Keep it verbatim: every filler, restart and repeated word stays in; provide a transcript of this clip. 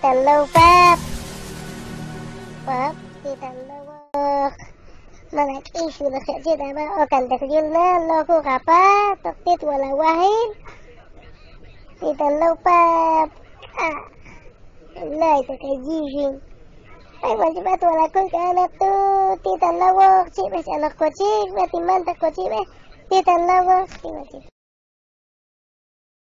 titalaw pap. Pap, titalaw. Malak isu na sa jid ama o kan takjil na loko kapa taktit wala wahid. Titalaw pap. Ah. Lai takajijing. Ay wajibat wala ko kana tu titalaw cik bes anak ko cik berarti mantap ko cik bes titalaw cik